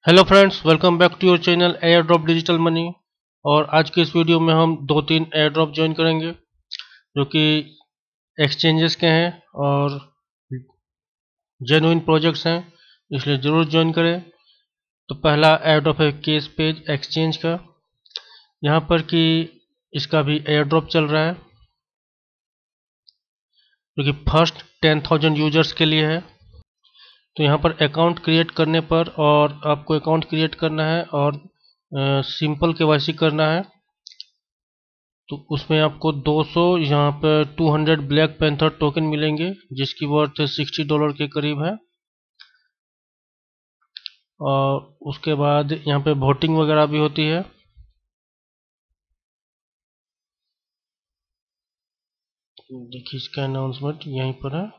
Hello friends, welcome back to your channel airdrop digital money. और आज के इस वीडियो में हम 2-3 एयर ड्रॉप ज्वाइन करेंगे जो कि एक्सचेंजेस के हैं और जेन्युइन प्रोजेक्ट्स हैं, इसलिए ज़रूर ज्वाइन करें। तो पहला एयर ड्रॉप है केस पेज एक्सचेंज का। यहाँ पर कि इसका भी एयर ड्रॉप चल रहा है जो कि फर्स्ट 10,000 यूजर्स के लिए है। तो यहाँ पर अकाउंट क्रिएट करने पर, और आपको अकाउंट क्रिएट करना है और सिंपल केवाईसी करना है, तो उसमें आपको 200 यहाँ पर 200 ब्लैक पैंथर टोकन मिलेंगे जिसकी वर्थ $60 के करीब है। और उसके बाद यहाँ पे वोटिंग वगैरह भी होती है। देखिए इसका अनाउंसमेंट यहीं पर है।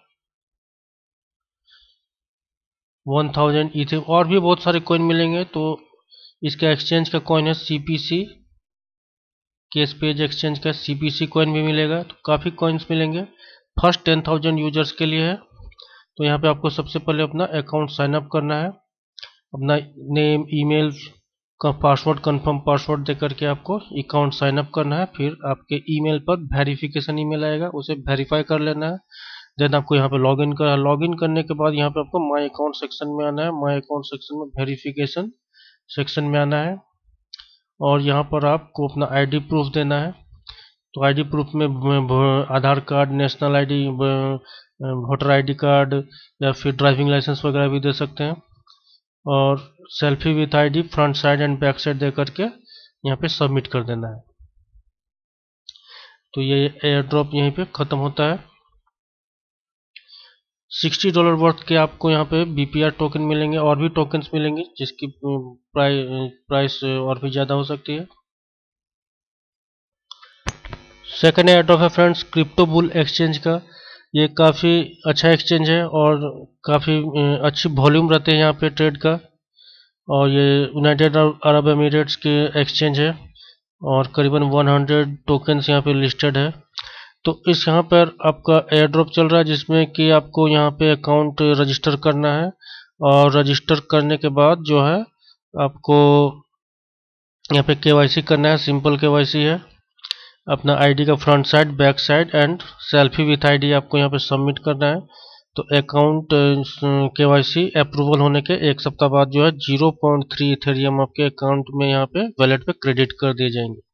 1000 इथे और भी बहुत सारे कॉइन मिलेंगे। तो इसका एक्सचेंज का कॉइन है CPC, केस पेज एक्सचेंज का CPC कॉइन भी मिलेगा। तो काफ़ी कॉइन्स मिलेंगे, फर्स्ट 10,000 यूजर्स के लिए है। तो यहाँ पे आपको सबसे पहले अपना अकाउंट साइन अप करना है, अपना नेम, ईमेल का पासवर्ड, कंफर्म पासवर्ड दे करके आपको अकाउंट साइन अप करना है। फिर आपके ईमेल पर वेरिफिकेशन ईमेल आएगा, उसे वेरीफाई कर लेना है। देन आपको यहाँ पे लॉगिन करना है। लॉगिन करने के बाद यहाँ पे आपको माई अकाउंट सेक्शन में आना है। माई अकाउंट सेक्शन में वेरिफिकेशन सेक्शन में आना है और यहाँ पर आपको अपना ID प्रूफ देना है। तो ID प्रूफ में Aadhaar card, national ID, voter ID card या फिर ड्राइविंग लाइसेंस वगैरह भी दे सकते हैं। और selfie with ID front side and back side दे करके यहाँ पे सबमिट कर देना है। तो ये एयर ड्रॉप यहीं पे ख़त्म होता है। $60 वर्थ के आपको यहाँ पे BPR टोकन मिलेंगे, और भी टोकन्स मिलेंगे जिसकी प्राइस और भी ज़्यादा हो सकती है। सेकेंड एयर ड्रॉप है फ्रेंड्स क्रिप्टो बुल एक्सचेंज का। ये काफ़ी अच्छा एक्सचेंज है और काफ़ी अच्छी वॉल्यूम रहते हैं यहाँ पे ट्रेड का। और ये यूनाइटेड अरब एमिरेट्स के एक्सचेंज है और करीबन 100 टोकन्स यहाँ पे लिस्टेड है। तो इस यहाँ पर आपका एयर ड्रॉप चल रहा है जिसमें कि आपको यहाँ पे अकाउंट रजिस्टर करना है। और रजिस्टर करने के बाद जो है आपको यहाँ पे KYC करना है। सिंपल KYC है। अपना ID का front side, back side and selfie with ID आपको यहाँ पे सबमिट करना है। तो अकाउंट KYC अप्रूवल होने के एक सप्ताह बाद जो है 0.3 इथेरियम आपके अकाउंट में यहाँ पे वॉलेट पे क्रेडिट कर दिए जाएंगे।